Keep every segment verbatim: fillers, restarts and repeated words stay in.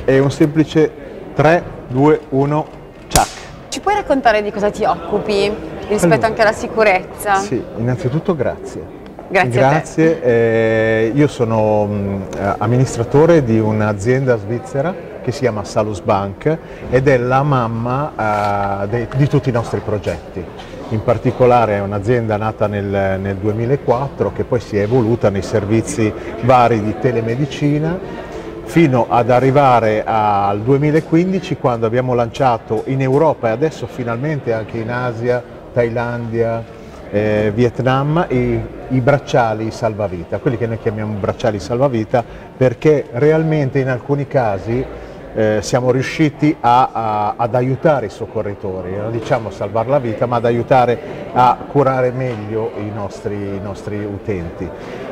È un semplice tre, due, uno, ciak. Ci puoi raccontare di cosa ti occupi rispetto Allora, anche alla sicurezza? Sì, innanzitutto grazie. Grazie, Grazie. a te. Eh, io sono mh, amministratore di un'azienda svizzera che si chiama Salus Bank ed è la mamma eh, de, di tutti i nostri progetti. In particolare è un'azienda nata nel, nel duemilaquattro che poi si è evoluta nei servizi vari di telemedicina fino ad arrivare al duemilaquindici, quando abbiamo lanciato in Europa e adesso finalmente anche in Asia, Thailandia, eh, Vietnam, i, i bracciali salvavita, quelli che noi chiamiamo bracciali salvavita, perché realmente in alcuni casi eh, siamo riusciti a, a, ad aiutare i soccorritori, non diciamo salvare la vita, ma ad aiutare a curare meglio i nostri, i nostri utenti.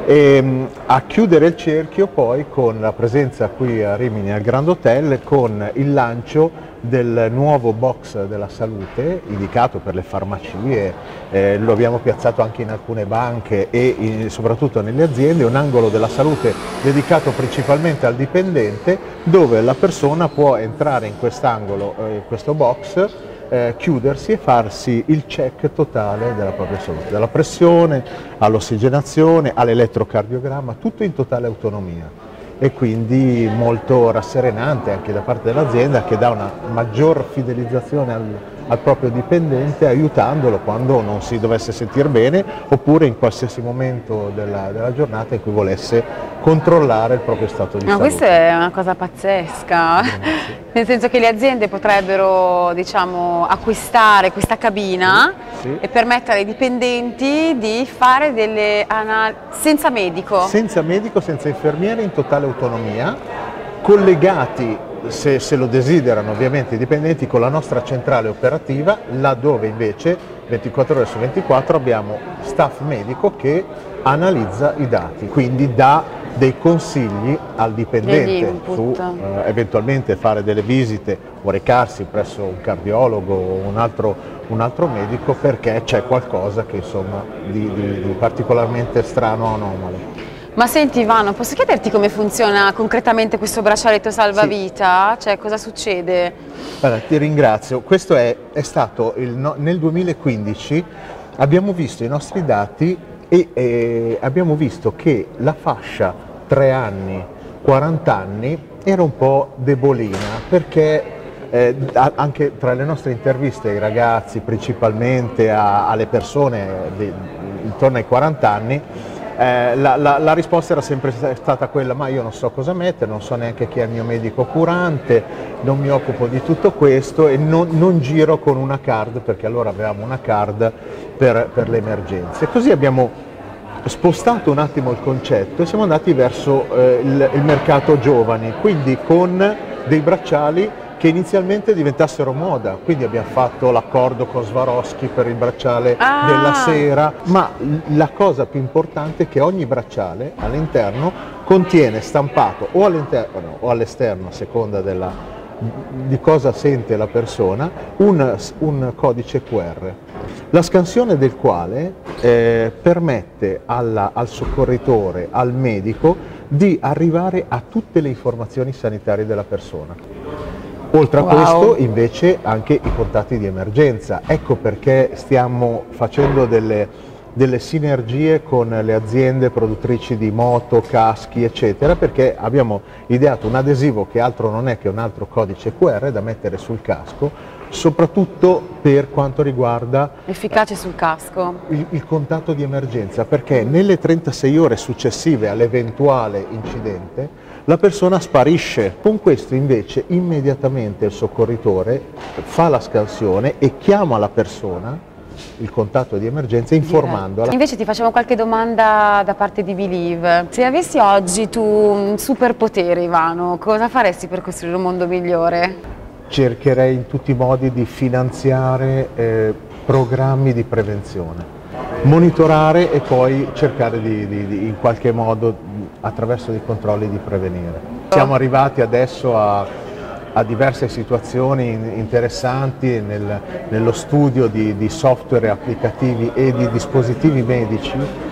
E a chiudere il cerchio poi con la presenza qui a Rimini al Grand Hotel, con il lancio del nuovo box della salute indicato per le farmacie, eh, lo abbiamo piazzato anche in alcune banche e in, soprattutto nelle aziende, un angolo della salute dedicato principalmente al dipendente, dove la persona può entrare in quest'angolo, eh, in questo box, Eh, chiudersi e farsi il check totale della propria salute, dalla pressione all'ossigenazione, all'elettrocardiogramma, tutto in totale autonomia e quindi molto rasserenante anche da parte dell'azienda, che dà una maggior fidelizzazione al, al proprio dipendente, aiutandolo quando non si dovesse sentire bene oppure in qualsiasi momento della, della giornata in cui volesse controllare il proprio stato di Ma salute. questa è una cosa pazzesca, nel senso che le aziende potrebbero, diciamo, acquistare questa cabina, sì, e permettere ai dipendenti di fare delle analisi senza medico. Senza medico, senza infermiere, in totale autonomia, collegati, se, se lo desiderano ovviamente, i dipendenti con la nostra centrale operativa, laddove invece ventiquattro ore su ventiquattro abbiamo staff medico che analizza i dati, quindi dà dei consigli al dipendente su eh, eventualmente fare delle visite o recarsi presso un cardiologo o un altro, un altro medico, perché c'è qualcosa che insomma di, di, di particolarmente strano o anomalo. Ma senti Ivano, posso chiederti come funziona concretamente questo braccialetto salvavita? Sì. Cioè, cosa succede? Allora, ti ringrazio. Questo è, è stato il, no, nel duemilaquindici abbiamo visto i nostri dati e eh, abbiamo visto che la fascia tre anni, quaranta anni era un po' debolina, perché eh, anche tra le nostre interviste ai ragazzi, principalmente a, alle persone di, intorno ai quaranta anni, eh, la, la, la risposta era sempre stata quella: ma io non so cosa mettere, non so neanche chi è il mio medico curante, non mi occupo di tutto questo e non, non giro con una card, perché allora avevamo una card per, per le emergenze. Così abbiamo spostato un attimo il concetto e siamo andati verso eh, il, il mercato giovani, quindi con dei bracciali che inizialmente diventassero moda, quindi abbiamo fatto l'accordo con Swarovski per il bracciale ah. della sera, ma la cosa più importante è che ogni bracciale all'interno contiene stampato o all'interno o all'esterno, a seconda della di cosa sente la persona, un, un codice Q R, la scansione del quale eh, permette alla, al soccorritore, al medico, di arrivare a tutte le informazioni sanitarie della persona. Oltre a wow. questo invece anche i contatti di emergenza. Ecco perché stiamo facendo delle delle sinergie con le aziende produttrici di moto, caschi eccetera, perché abbiamo ideato un adesivo che altro non è che un altro codice Q R da mettere sul casco, soprattutto per quanto riguarda efficace sul casco il, il contatto di emergenza, perché nelle trentasei ore successive all'eventuale incidente la persona sparisce. Con questo invece immediatamente il soccorritore fa la scansione e chiama la persona, il contatto di emergenza, informandola. Invece ti facciamo qualche domanda da parte di Believe. Se avessi oggi tu un superpotere, Ivano, cosa faresti per costruire un mondo migliore? Cercherei in tutti i modi di finanziare eh, programmi di prevenzione, monitorare e poi cercare di, di, di in qualche modo attraverso dei controlli di prevenire. Siamo arrivati adesso a a diverse situazioni interessanti nel, nello studio di, di software applicativi e di dispositivi medici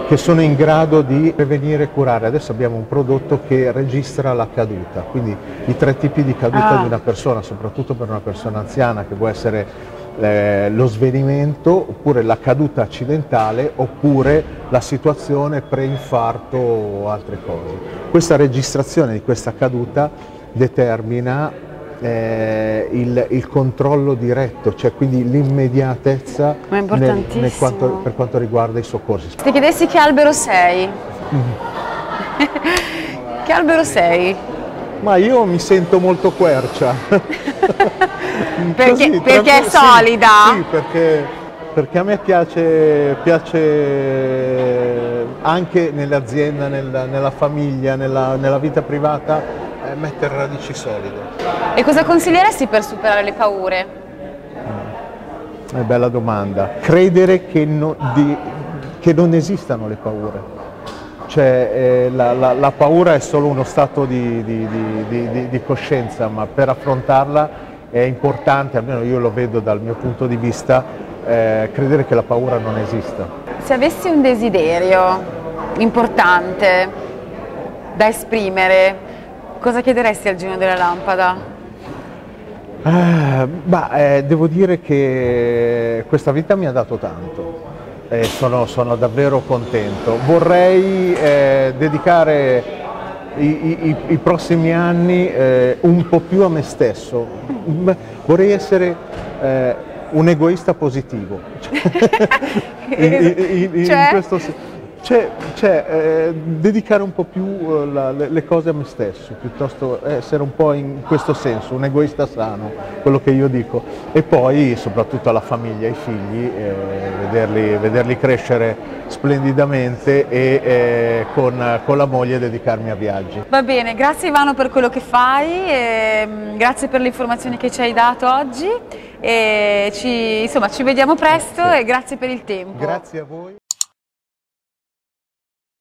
che sono in grado di prevenire e curare. Adesso abbiamo un prodotto che registra la caduta, quindi i tre tipi di caduta Ah. di una persona, soprattutto per una persona anziana, che può essere eh, lo svenimento, oppure la caduta accidentale, oppure la situazione pre-infarto o altre cose. Questa registrazione di questa caduta determina Eh, il, il controllo diretto, cioè quindi l'immediatezza Ma è nel, importantissimo. nel quanto, per quanto riguarda i soccorsi. Ti chiedessi che albero sei? Che albero sei? Ma io mi sento molto quercia. Perché, Così, perché è sì, solida? Sì, perché, perché a me piace, piace anche nell'azienda, nella, nella famiglia, nella, nella vita privata, eh, mettere radici solide. E cosa consiglieresti per superare le paure? È bella domanda. Credere che, no, di, che non esistano le paure. Cioè, eh, la, la, la paura è solo uno stato di, di, di, di, di coscienza, ma per affrontarla è importante, almeno io lo vedo dal mio punto di vista, eh, credere che la paura non esista. Se avessi un desiderio importante da esprimere, cosa chiederesti al genio della lampada? Eh, bah, eh, devo dire che questa vita mi ha dato tanto e sono, sono davvero contento. Vorrei eh, dedicare i, i, i prossimi anni eh, un po' più a me stesso. Vorrei essere eh, un egoista positivo. in, in, in, cioè? in questo senso. Cioè, cioè eh, dedicare un po' più eh, la, le, le cose a me stesso, piuttosto essere un po' in questo senso, un egoista sano, quello che io dico, e poi soprattutto alla famiglia, ai figli, eh, vederli, vederli crescere splendidamente e eh, con, con la moglie dedicarmi a viaggi. Va bene, grazie Ivano per quello che fai, e, mh, grazie per le informazioni che ci hai dato oggi, e ci, insomma, ci vediamo presto, sì. E grazie per il tempo. Grazie a voi.